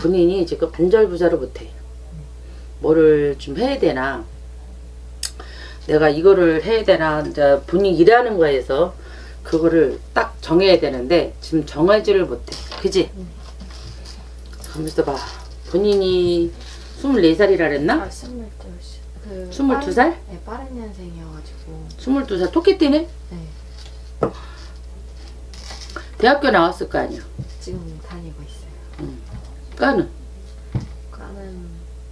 본인이 지금 안절부절을 못해. 뭐를 좀 해야 되나, 내가 이거를 해야 되나, 이제 본인이 일하는 거에서 그거를 딱 정해야 되는데 지금 정하지를 못해. 그지? 가면서 봐. 본인이 24살이라 그랬나? 아, 22살. 그 22살? 네, 빠른 년생이어가지고. 22살 토끼띠네? 네. 대학교 나왔을 거 아니야. 지금 다니고 있어요. 과는? 과는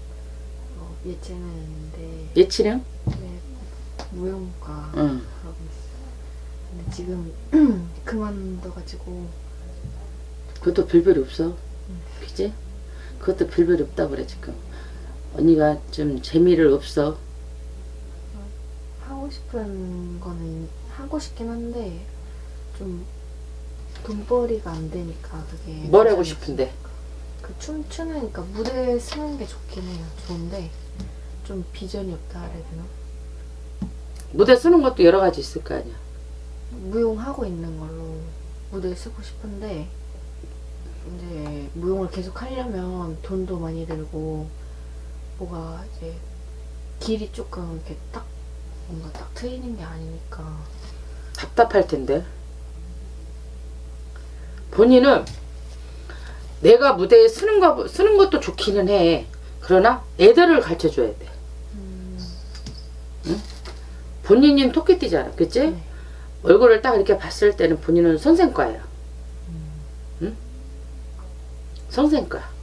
예체능인데. 예체능? 네, 무용과 응. 하고 있어요. 근데 지금 그만둬가지고. 그것도 별별이 없어. 그지? 그것도 별별이 없다 그래 지금. 언니가 좀 재미를 없어. 하고 싶은 거는 하고 싶긴 한데 좀 돈벌이가 안 되니까 그게. 뭘 하고 싶은데? 그 춤추는, 그러니까 무대에 서는 게 좋긴 해요. 좋은데 좀 비전이 없다 해야 되나? 무대 쓰는 것도 여러 가지 있을 거 아니야. 무용하고 있는 걸로 무대에 쓰고 싶은데 이제 무용을 계속 하려면 돈도 많이 들고 뭐가 이제 길이 조금 이렇게 딱 뭔가 딱 트이는 게 아니니까. 답답할 텐데. 본인은 내가 무대에 쓰는 것도 좋기는 해. 그러나 애들을 가르쳐 줘야 돼. 응? 본인은 토끼띠잖아. 그치? 네. 얼굴을 딱 이렇게 봤을 때는 본인은 선생과야. 응? 선생과.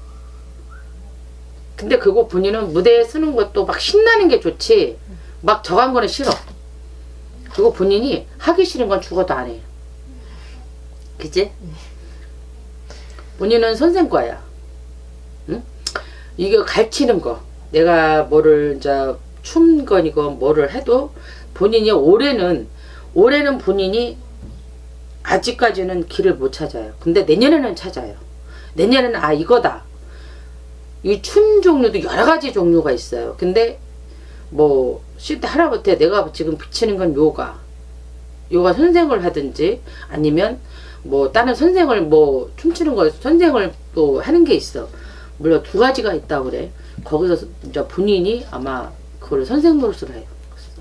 근데 그거 본인은 무대에 쓰는 것도 막 신나는 게 좋지, 막 저간 거는 싫어. 그거 본인이 하기 싫은 건 죽어도 안 해. 그치? 본인은 선생과야. 응? 이게 가르치는 거, 내가 뭐를 이제 춤건이고 뭐를 해도 본인이 올해는 본인이 아직까지는 길을 못 찾아요. 근데 내년에는 찾아요. 내년에는 아 이거다. 이 춤 종류도 여러 가지 종류가 있어요. 근데 뭐 쉴 때 하나부터 내가 지금 비치는 건 요가 선생을 하든지 아니면 뭐 다른 선생을 뭐 춤추는 거 선생을 또 하는 게 있어. 물론 두 가지가 있다고 그래. 거기서 이제 본인이 아마 그걸 선생 노릇을 해요.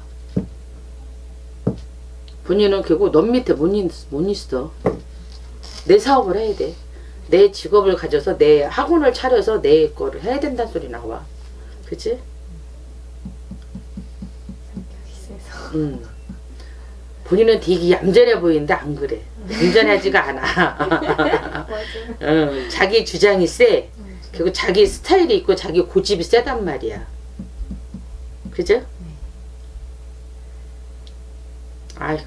본인은 결국 넌 밑에 못 있어. 내 사업을 해야 돼. 내 직업을 가져서 내 학원을 차려서 내 거를 해야 된다는 소리 나와. 그치? 성격이 세서. 본인은 되게 얌전해 보이는데 안 그래. 얌전하지가 않아. 맞아요. 자기 주장이 세. 그리고 자기 스타일이 있고 자기 고집이 세단 말이야. 그죠? 아이고.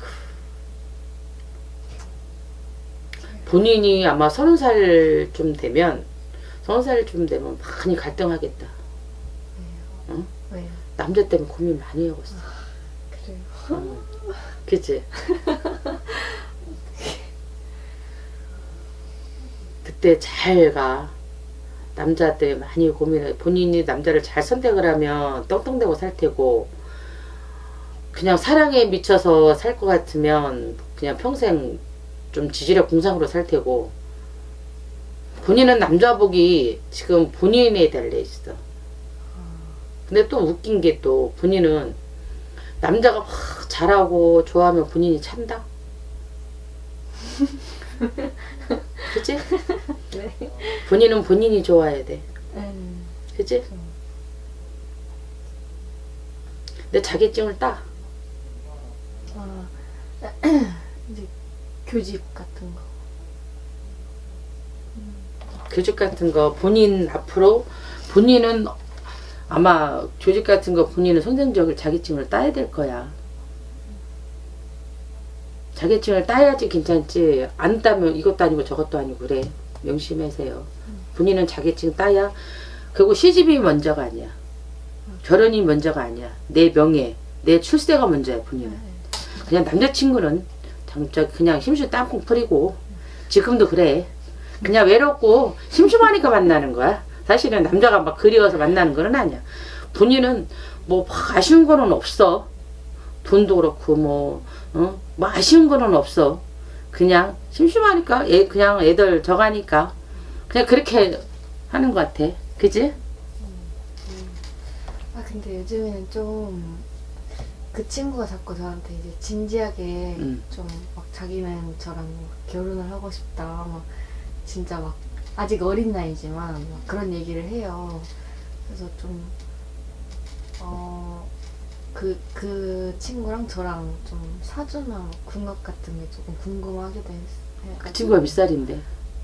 본인이 아마 30살 되면 많이 갈등하겠다. 응? 왜요? 남자 때문에 고민 많이 하고 있어. 그래요? 그치? 그때 잘 가. 남자 때문에 많이 고민해. 본인이 남자를 잘 선택을 하면 떵떵대고 살 테고, 그냥 사랑에 미쳐서 살 것 같으면 그냥 평생 좀 지질의 공상으로 살 테고, 본인은 남자복이 지금 본인에 달려 있어. 근데 또 웃긴 게 또 본인은 남자가 막 잘하고 좋아하면 본인이 찬다? 그치? 네. 본인은 본인이 좋아야 돼. 그치? 근데 자격증을 따. 아, 이제 교집 같은 거. 교직 같은 거 본인 앞으로 본인은 아마 교직 같은 거 본인은 선생적을 자격증을 따야 될 거야. 자격증을 따야지 괜찮지. 안 따면 이것도 아니고 저것도 아니고 그래. 명심하세요. 본인은 자격증 따야. 그리고 시집이 먼저가 아니야. 결혼이 먼저가 아니야. 내 명예, 내 출세가 먼저야. 본인은. 그냥 남자친구는 그냥 심술 땅콩 뿌리고 지금도 그래. 그냥 외롭고 심심하니까 만나는 거야. 사실은 남자가 막 그리워서 만나는 건 아니야. 본인은 뭐 아쉬운 거는 없어. 돈도 그렇고 뭐 아쉬운 거는 없어. 그냥 심심하니까 그냥 애들 저가니까 그냥 그렇게 하는 것 같아. 그지? 아 근데 요즘에는 좀 그 친구가 자꾸 저한테 이제 진지하게 좀 막 자기는 저랑 뭐 결혼을 하고 싶다 막 진짜 막 아직 어린 나이지만 막 그런 얘기를 해요. 그래서 좀 그 친구랑 저랑 좀 사주나 궁합 같은 게 조금 궁금하기도 했어요. 그 친구가 몇 살인데?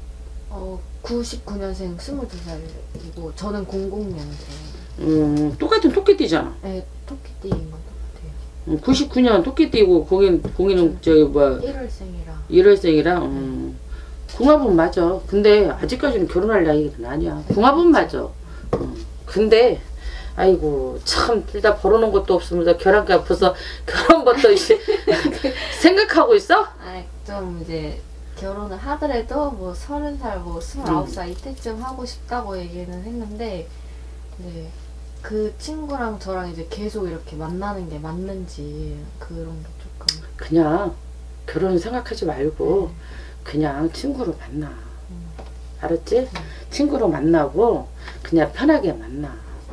99년생 22살이고 저는 00년생. 똑같은 토끼띠잖아. 네, 토끼띠인 건 똑같아요. 99년 토끼띠고 공인은 저기 뭐야 1월생이라. 1월생이라 궁합은 맞아. 근데 아직까지는 결혼할 나이는 아니야. 궁합은 맞아. 근데 아이고 참 둘 다 벌어놓은 것도 없습니다. 결혼가 벌써 결혼부터 이제 생각하고 있어? 좀 이제 결혼을 하더라도 뭐 30살 뭐 29살 이때쯤 하고 싶다고 얘기는 했는데 이제 그 친구랑 저랑 이제 계속 이렇게 만나는 게 맞는지 그런 게 조금 그냥 결혼 생각하지 말고 그냥 친구로 만나. 알았지? 친구로 만나고 그냥 편하게 만나.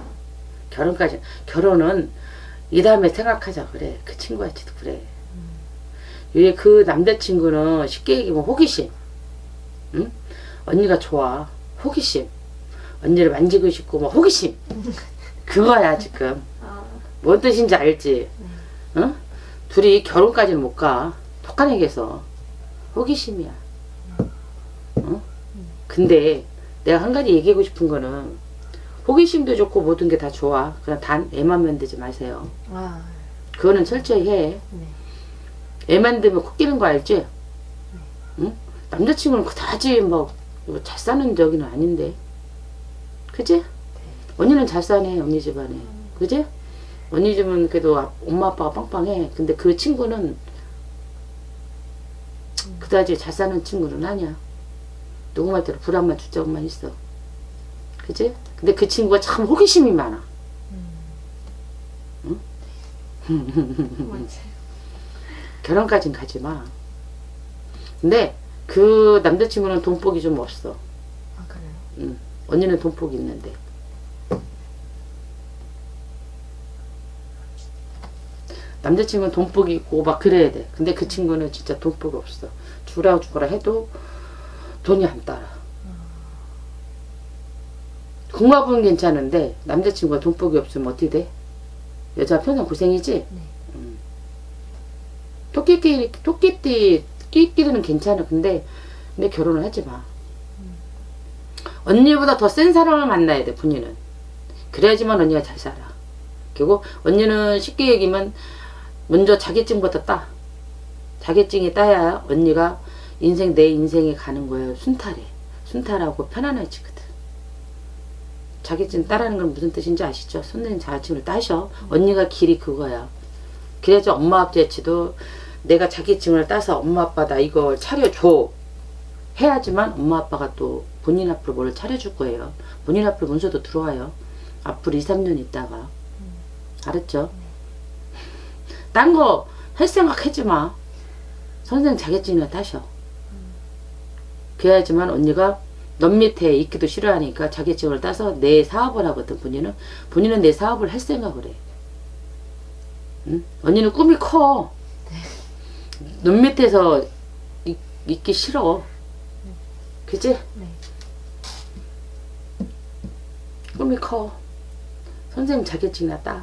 결혼은 이 다음에 생각하자 그래. 그 친구한테도 그래. 왜 그 남자친구는 쉽게 얘기하면 호기심. 응? 언니가 좋아. 호기심. 언니를 만지고 싶고 뭐 호기심. 그거야 지금. 뭔 뜻인지 알지? 응? 둘이 결혼까지는 못 가. 독한에게서 호기심이야. 응? 근데 내가 한 가지 얘기하고 싶은 거는 호기심도 좋고 모든 게 다 좋아. 그냥 단 애만 만들지 마세요. 그거는 철저히 해. 애 만들면 코 끼는 거 알지? 응? 남자친구는 그다지 뭐 잘 사는 저기는 아닌데. 그지? 언니는 잘 사네 언니 집안에. 그지? 언니 집은 그래도 엄마 아빠가 빵빵해. 근데 그 친구는 그다지 잘 사는 친구는 아니야. 누구 말대로 불안만 주적만 있어. 그지? 근데 그 친구가 참 호기심이 많아. 응? 결혼까진 가지 마. 근데 그 남자친구는 돈복이 좀 없어. 그래요? 응. 언니는 돈복이 있는데. 남자친구는 돈복이 있고 막 그래야 돼. 근데 그 친구는 진짜 돈복이 없어. 주라 해도 돈이 안 따라. 궁합은 괜찮은데 남자친구가 돈복이 없으면 어떻게 돼? 여자 평생 고생이지? 토끼띠는 괜찮아. 근데 결혼을 하지 마. 언니보다 더 센 사람을 만나야 돼 본인은. 그래야지만 언니가 잘 살아. 그리고 언니는 쉽게 얘기하면 먼저 자격증부터 따. 자격증이 따야 언니가 내 인생에 가는 거예요. 순탈하고 편안해지거든. 자격증 따라는 건 무슨 뜻인지 아시죠? 선생님 자격증을 따셔. 언니가 길이 그거야. 그래야지 엄마 아버지도 내가 자격증을 따서 엄마 아빠 나 이걸 차려줘 해야지만 엄마 아빠가 또 본인 앞으로 뭘 차려줄 거예요. 본인 앞으로 문서도 들어와요. 앞으로 2, 3년 있다가. 알았죠? 딴 거 할 생각 하지 마. 선생 자격증이나 따셔. 그래야지만 언니가 넌 밑에 있기도 싫어하니까 자격증을 따서 내 사업을 하거든. 본인은 내 사업을 할 생각을 해. 응? 언니는 꿈이 커. 넌 밑에서 있기 싫어. 그치? 네. 꿈이 커. 선생님 자격증이나 따.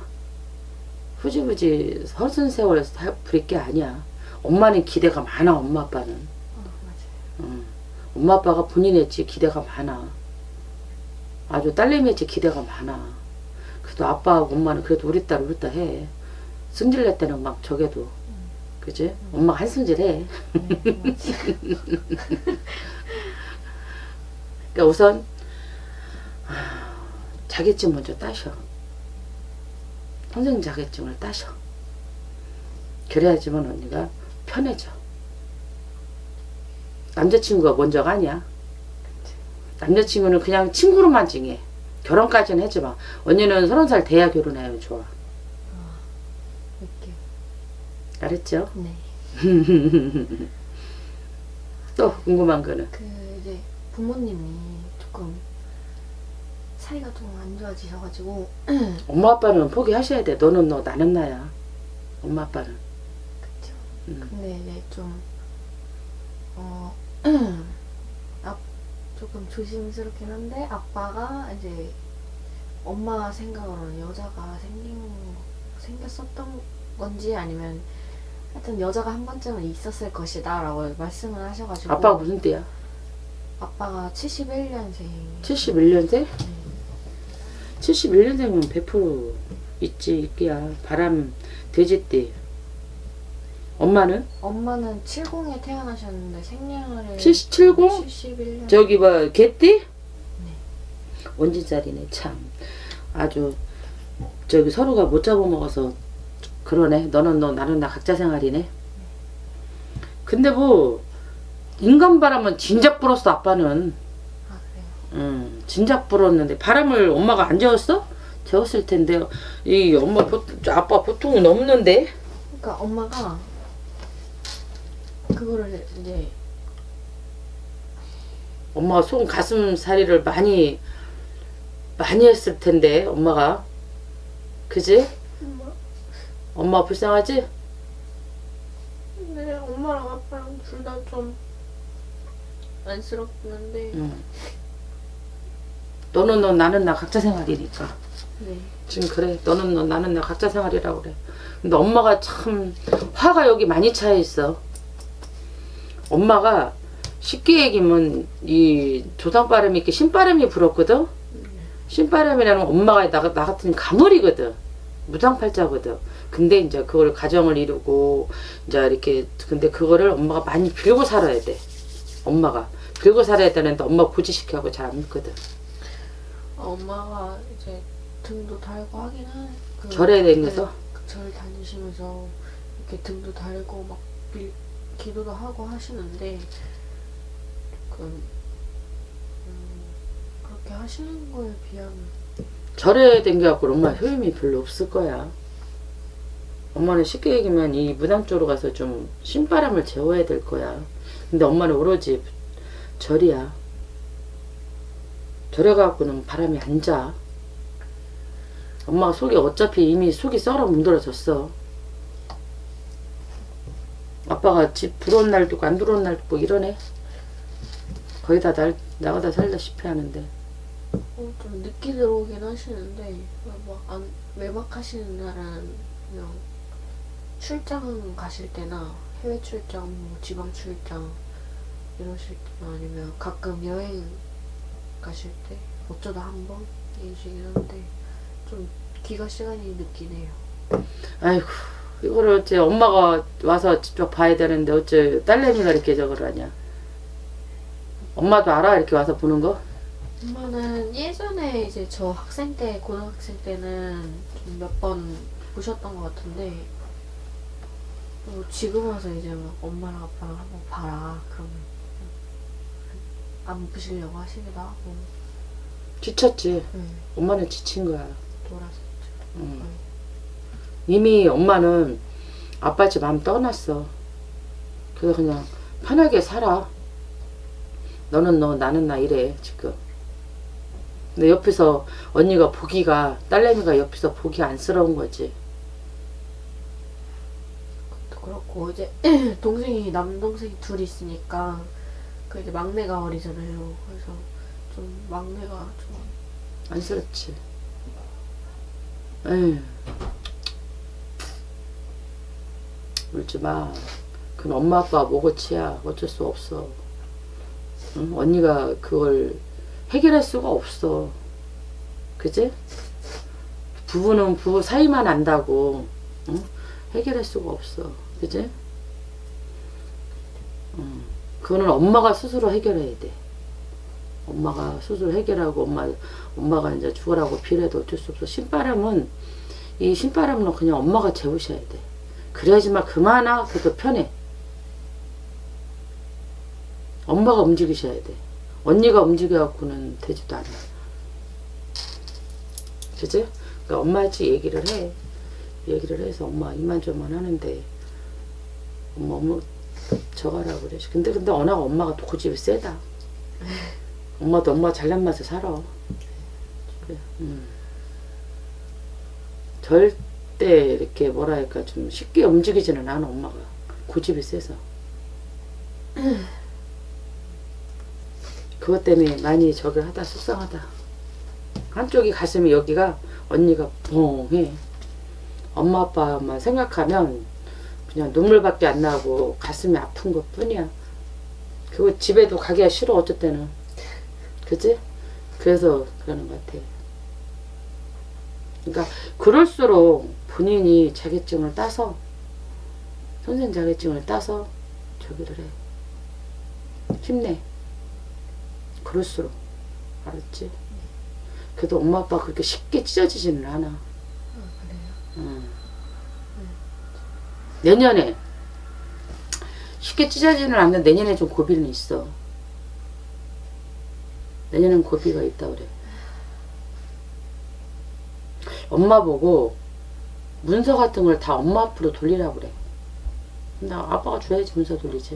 후지부지 허슨 세월 부릴 게 아니야. 엄마는 기대가 많아. 엄마 아빠는. 맞아요. 엄마 아빠가 본인의 기대가 많아. 아주 딸내미의 기대가 많아. 그래도 아빠하고 엄마는 그래도 우리 딸 해. 승질 낼 때는 막 저게도. 그지? 엄마가 한승질 해. 그러니까 우선 자격증 먼저 따셔. 선생님 자격증을 따셔. 그래야지만 언니가 편해져. 남자친구가 먼저가 아니야. 남자친구는 그냥 친구로만 징해. 결혼까지는 하지 마. 언니는 30살 돼야 결혼하면 좋아. 이렇게. 알았죠? 네. 또 궁금한 거는? 이제 부모님이 조금 사이가 좀 안 좋아지셔가지고. 엄마 아빠는 포기하셔야 돼. 너는 너, 나는 나야. 엄마 아빠는. 그쵸. 음. 근데 이제 좀 조금 조심스럽긴 한데, 아빠가 이제 엄마 생각으로는 여자가 생겼었던 건지 아니면 하여튼 여자가 한 번쯤은 있었을 것이다 라고 말씀을 하셔가지고. 아빠가 무슨 때야? 아빠가 71년생. 71년생? 71년생이면 100% 있지, 있기야. 바람, 돼지띠. 엄마는? 엄마는 70에 태어나셨는데 생년월일 70? 71년. 저기 뭐 개띠? 원진살이네 참. 아주 저기 서로가 못 잡아먹어서 그러네. 너는 너 나는 나 각자 생활이네. 근데 뭐 인간 바람은 진작 불었어 아빠는. 아 그래요? 진작 불었는데 바람을 엄마가 안 재웠어? 재웠을 텐데 이 엄마 아빠 보통이 넘는데. 그러니까 엄마가 그거를 이제 엄마가 손 가슴살이를 많이 했을 텐데 엄마가. 그지? 엄마 불쌍하지? 네, 엄마랑 아빠랑 둘 다 좀 안쓰럽긴 한데. 너는 너 나는 나 각자 생활이니까. 네. 지금 그래. 너는 너 나는 나 각자 생활이라고 그래. 근데 엄마가 참 화가 여기 많이 차 있어. 엄마가 쉽게 얘기하면 이 조상바람이 이렇게 신바람이 불었거든. 신바람이라는 엄마가 나 같은 가물이거든. 무장팔자거든. 근데 이제 그걸 가정을 이루고 이제 이렇게 근데 그거를 엄마가 많이 빌고 살아야 돼. 엄마가 빌고 살아야 되는데 엄마 고지시키고 잘 안 믿거든. 엄마가 이제 등도 달고 하기는 절에 다니면서? 절 다니시면서 이렇게 등도 달고 막 기도도 하고 하시는데 조금 그렇게 하시는 거에 비하면 절에 댕겨갖고 엄마 효임이 별로 없을 거야. 엄마는 쉽게 얘기하면 이 무당 쪽으로 가서 좀 신바람을 재워야 될 거야. 근데 엄마는 오로지 절이야. 절에 가갖고는 바람이 안 자. 엄마가 속이 어차피 이미 속이 썰어 문드러졌어. 아빠가 집 들어온 날도 있고 안 들어온 날도 있고 이러네. 거의 다 나가다 살다시피 하는데. 좀 늦게 들어오긴 하시는데 막 외박하시는 날은 그냥 출장 가실 때나 해외 출장, 뭐 지방 출장 이러실 때나 아니면 가끔 여행 가실 때 어쩌다 한 번이시긴 한데 좀 귀가 시간이 늦긴 해요. 아이고 이거를 어째 엄마가 와서 직접 봐야 되는데 어째 딸내미가 이렇게 저걸 하냐. 엄마도 알아 이렇게 와서 보는 거? 엄마는 예전에 이제 저 학생 때 고등학생 때는 좀 몇 번 보셨던 것 같은데 지금 와서 이제 막 엄마랑 아빠랑 한번 봐라 그러면 안 보시려고 하시기도 하고. 지쳤지. 엄마는 지친 거야. 돌아섰죠. 이미 엄마는 아빠 집 마음 떠났어. 그래서 그냥 편하게 살아. 너는 너 나는 나 이래 지금. 근데 옆에서 언니가 보기가 딸내미가 옆에서 보기 안쓰러운 거지. 그것도 그렇고 이제 동생이 남동생이 둘 있으니까 그 이제 막내가 어리잖아요. 그래서 좀 막내가 좀 안쓰럽지. 에휴. 울지 마. 그건 엄마 아빠 모고치야. 어쩔 수 없어. 응? 언니가 그걸 해결할 수가 없어. 그지? 부부는 부부 사이만 안다고 응? 해결할 수가 없어. 그지? 그거는 엄마가 스스로 해결해야 돼. 엄마가 스스로 해결하고 엄마가 이제 죽으라고 빌어도 어쩔 수 없어. 신바람은 이 신바람은 그냥 엄마가 재우셔야 돼. 그래야지만 그만아 그래도 편해. 엄마가 움직이셔야 돼. 언니가 움직여갖고는 되지도 않아. 그치? 그러니까 엄마한테 얘기를 해. 얘기를 해서 엄마 이만저만 하는데 엄마 저거라고 그래. 근데 워낙 엄마가 또 고집이 세다. 엄마도 엄마 잘난 맛에 살아. 그래. 절대 이렇게 뭐랄까 좀 쉽게 움직이지는 않아. 엄마가 고집이 세서. 그것 때문에 많이 저기 하다 속상하다. 한쪽이 가슴이 여기가 언니가 뻥해. 엄마 아빠만 생각하면 그냥 눈물밖에 안 나고 가슴이 아픈 것 뿐이야. 그리고 집에도 가기가 싫어 어쩔 때는. 그치? 그래서 그러는 것 같아. 그러니까 그럴수록 본인이 자격증을 따서 선생님 자격증을 따서 저기를 해. 힘내. 그럴수록. 알았지? 그래도 엄마 아빠 그렇게 쉽게 찢어지지는 않아. 그래요? 내년에 쉽게 찢어지는 않는데 내년에 좀 고비는 있어. 내년엔 고비가 있다 그래. 엄마 보고 문서 같은 걸 다 엄마 앞으로 돌리라고 그래. 근데 아빠가 줘야지 문서 돌리지.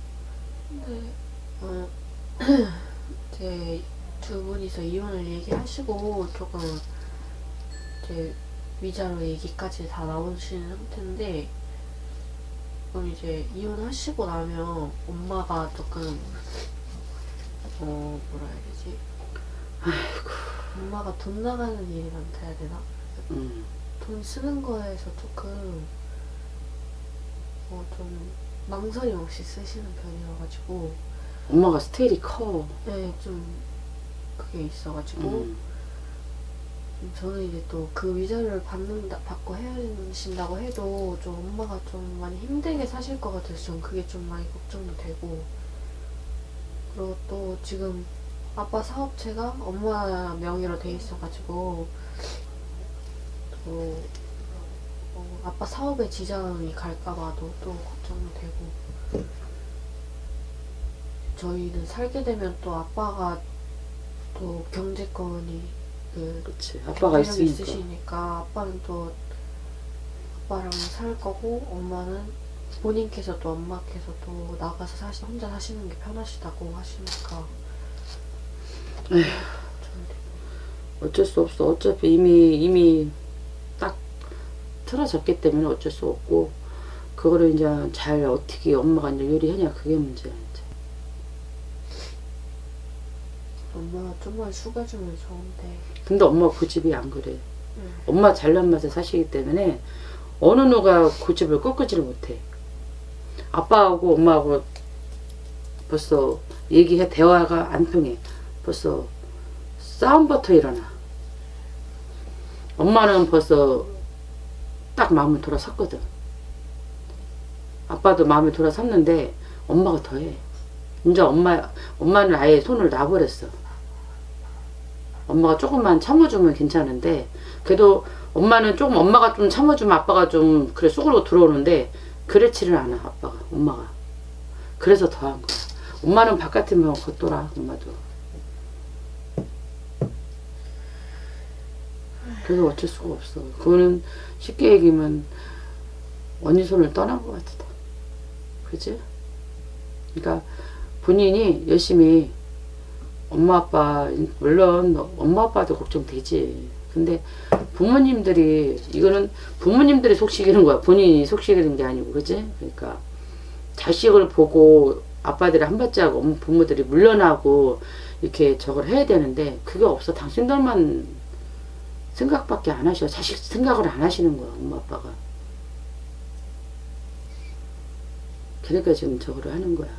근데 이제 두 분이서 이혼을 얘기하시고 조금 이제 위자료 얘기까지 다 나오시는 상태인데, 그럼 이제 이혼하시고 나면 엄마가 조금 뭐라 해야 되지? 아이고. 엄마가 돈 나가는 일이 많다 해야 되나? 돈 쓰는 거에서 조금 좀 망설임 없이 쓰시는 편이어가지고. 엄마가 스케일이 커. 네, 좀 그게 있어가지고 저는 이제 또 그 위자료를 받고 헤어진다고 해도 좀 엄마가 좀 많이 힘들게 사실 것 같아서 좀 그게 좀 많이 걱정도 되고. 그리고 또 지금 아빠 사업체가 엄마 명의로 돼 있어가지고 또 아빠 사업에 지장이 갈까봐도 또 걱정도 되고. 저희는 살게 되면 또 아빠가 또 경제권이 그치. 아빠가 있으시니까 아빠는 또 아빠랑 살 거고, 엄마는 본인께서 또 엄마께서 또 나가서 혼자 사시는 게 편하시다고 하시니까. 어쩔 수 없어. 어차피 이미 딱 틀어졌기 때문에 어쩔 수 없고, 그거를 이제 잘 어떻게 엄마가 이제 요리하냐, 그게 문제야. 이제. 엄마가 좀만 숙여주면 좋은데. 근데 엄마가 고집이 안 그래. 엄마 잘난 맛에 사시기 때문에 어느 누가 고집을 꺾지를 못해. 아빠하고 엄마하고 벌써 대화가 안 통해. 벌써 싸움부터 일어나. 엄마는 벌써 딱 마음을 돌아섰거든. 아빠도 마음을 돌아섰는데 엄마가 더해. 이제 엄마는 아예 손을 놔버렸어. 엄마가 조금만 참아주면 괜찮은데, 그래도 엄마는 조금, 엄마가 좀 참아주면 아빠가 좀 그래 쑥으로 들어오는데 그렇지를 않아. 엄마가 그래서 더한 거야. 엄마는 바깥이면 걷돌아. 엄마도. 그래서 어쩔 수가 없어. 그거는 쉽게 얘기하면 언니 손을 떠난 것 같다. 그치? 그러니까 본인이 열심히 엄마 아빠, 물론 엄마 아빠도 걱정되지. 근데 이거는 부모님들이 속시키는 거야. 본인이 속시키는 게 아니고. 그치? 그러니까 자식을 보고 아빠들이 한 발짝 부모들이 물러나고 이렇게 저걸 해야 되는데 그게 없어. 당신들만 생각밖에 안 하셔. 자식 생각을 안 하시는 거야. 엄마 아빠가. 그러니까 지금 저거를 하는 거야.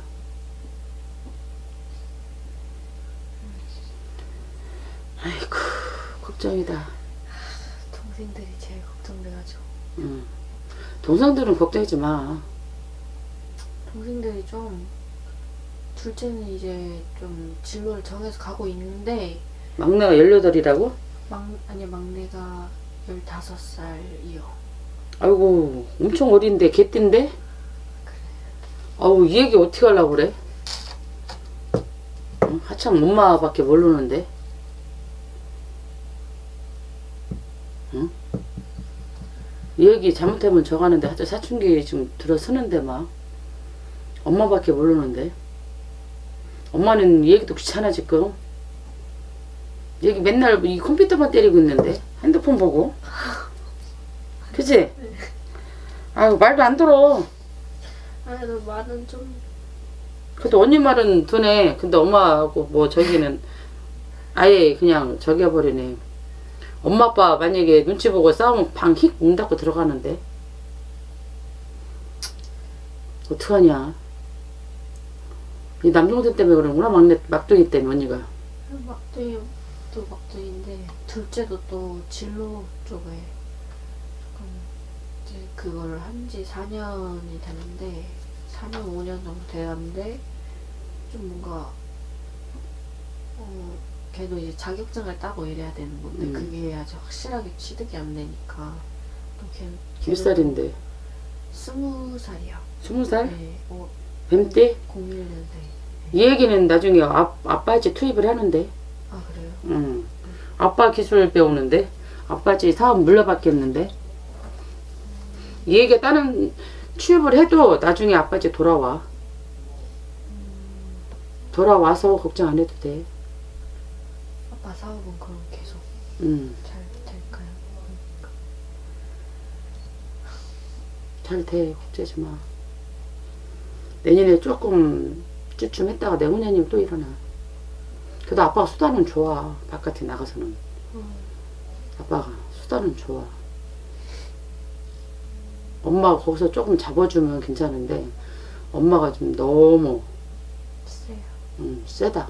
아이고, 걱정이다. 동생들이 제일 걱정돼가지고. 동생들은 걱정하지 마. 동생들이 둘째는 이제 좀 진로를 정해서 가고 있는데. 막내가 18이라고? 막내가 15살이요. 아이고, 엄청 어린데, 개띠인데? 그래. 아우, 이 얘기 어떻게 하려고 그래? 한참 엄마밖에 모르는데. 응? 이 얘기 잘못하면 저가는데 하여튼 사춘기 지금 들어서는데 막 엄마밖에 모르는데. 엄마는 이 얘기도 귀찮아 지금. 여기 맨날 이 컴퓨터만 때리고 있는데 핸드폰 보고. 그치? 아유 말도 안 들어. 그래도 말은 좀 그래도 언니 말은 드네. 근데 엄마하고 뭐 저기는 아예 그냥 저기 해버리네. 엄마 아빠 만약에 눈치 보고 싸우면 방 휙 문 닫고 들어가는데 어떡하냐. 이 남동생 때문에 그러는구나. 막둥이 때문에 언니가. 막둥이도 막둥이인데 둘째도 또 진로 쪽에 조금 이제 그걸 한 지 4년이 됐는데 4년 5년 정도 돼가는데 좀 뭔가 걔도 이제 자격증을 따고 이래야 되는 건데 그게 아직 확실하게 취득이 안 되니까 또 몇 살인데? 20살이야. 20살? 네. 뱀띠? 01년생. 이 얘기는 나중에 아빠지 투입을 하는데. 아 그래요? 응. 아빠 기술 배우는데. 아빠지 사업 물려받겠는데. 이 얘기가 다른 취업을 해도 나중에 아빠지 돌아와. 돌아와서 걱정 안 해도 돼. 아빠 사업은 그럼 계속 잘 될까요? 잘 돼. 걱정하지 마. 내년에 조금 쭈춤했다가 내후년이면 또 일어나. 그래도 아빠가 수다는 좋아. 바깥에 나가서는. 아빠가 수다는 좋아. 엄마가 거기서 조금 잡아주면 괜찮은데 엄마가 좀 너무 세요. 세다.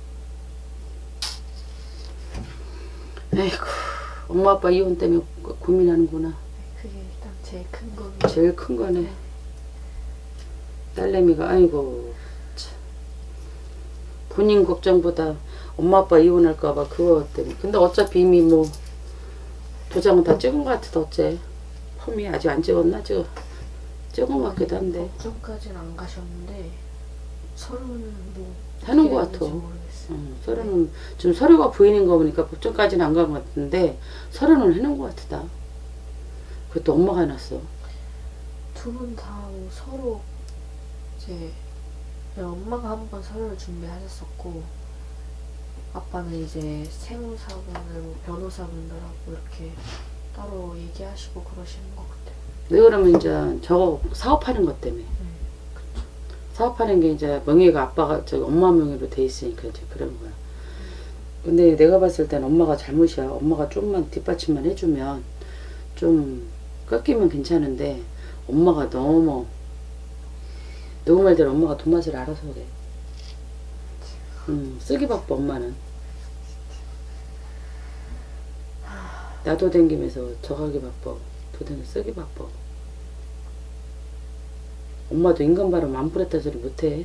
에이구, 엄마 아빠 이혼 때문에 고민하는구나. 그게 일단 제일 큰 고민. 제일 큰 거네. 딸내미가 아이고 참. 본인 걱정보다 엄마 아빠 이혼할까봐 그거 때문에. 근데 어차피 이미 뭐 도장은 다 찍은 것 같아. 어째 펌이 아직 안 찍었나? 찍은 것 같기도 한데. 법정까지는 안 가셨는데 서류는 뭐 하는 것 같아. 서류는 지금 서류가 보이는 거 보니까 법정까지는 안 간 것 같은데 서류는 해놓은 것 같다. 그것도 엄마가 해놨어. 두 분 다 뭐 서로 이제 엄마가 한 번 서류를 준비하셨었고 아빠는 이제 세무사분들 뭐 변호사분들하고 이렇게 따로 얘기하시고 그러시는 것 같아요. 왜 그러면 이제 저거 사업하는 것 때문에. 그쵸. 사업하는 게 이제 명의가 아빠가 저기 엄마 명의로 돼 있으니까 이제 그런 거야. 근데 내가 봤을 땐 엄마가 잘못이야. 엄마가 좀만 뒷받침만 해주면 좀 꺾이면 괜찮은데 엄마가 너무 누구 말대로 엄마가 돈 맛을 알아서 그래. 쓰기 바빠 엄마는. 나도 댕기면서 저가기 바빠. 도대체 쓰기 바빠. 엄마도 인간 바람 안 뿌렸다 소리 못해.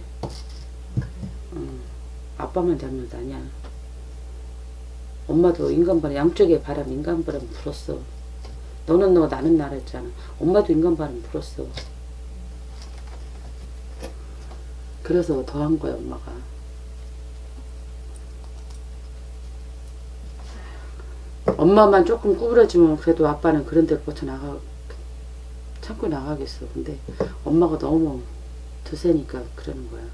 아빠만 잘못 아니야. 엄마도 인간 바람, 양쪽에 바람 인간 바람 불었어. 너는 너 나는 나라 했잖아. 엄마도 인간 바람 불었어. 그래서 더 한 거야 엄마가. 엄마만 조금 구부러지면 그래도 아빠는 그런 데를 벗어나가 참고 나가겠어. 근데 엄마가 너무 드세니까 그러는 거야.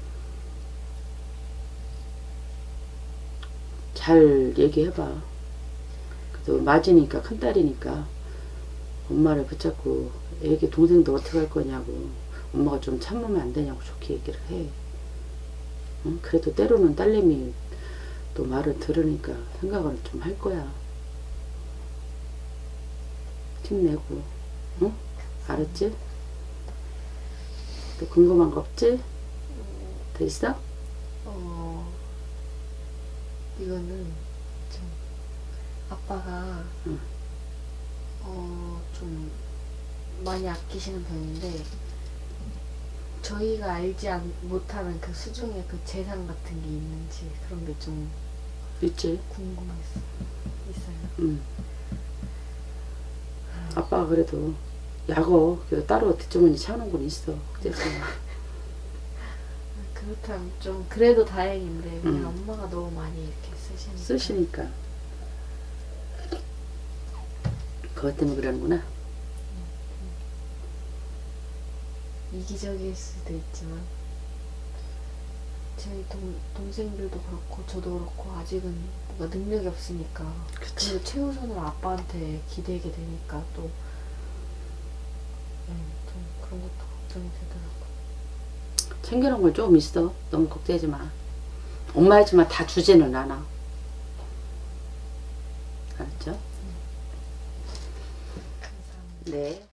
잘 얘기해봐. 그래도 맞으니까 큰딸이니까 엄마를 붙잡고 애기 동생도 어떻게 할 거냐고 엄마가 좀 참으면 안 되냐고 좋게 얘기를 해. 응? 그래도 때로는 딸내미 또 말을 들으니까 생각을 좀 할 거야. 힘내고. 응? 알았지? 또 궁금한 거 없지? 더 있어? 이거는 좀 아빠가 좀 많이 아끼시는 편인데 저희가 알지 못하는 그 수중에 그 재산 같은 게 있는지 그런 게 좀 있지. 있어요. 아빠가 그래도 약어 그래도 따로 뒷주머니 채우는 건 있어. 그렇다면 좀 그래도 다행인데 그냥 엄마가 너무 많이 이렇게 쓰시니까 그것 때문에 그러는구나. 이기적일 수도 있지만 제 동생들도 그렇고 저도 그렇고 아직은 뭔가 능력이 없으니까 그치. 그리고 최우선으로 아빠한테 기대게 되니까 또 좀 그런 것도 걱정이 되더라고요. 챙겨놓은 건 좀 있어. 너무 걱정하지 마. 엄마였지만 다 주지는 않아. 알았죠? 감사합니다. 네.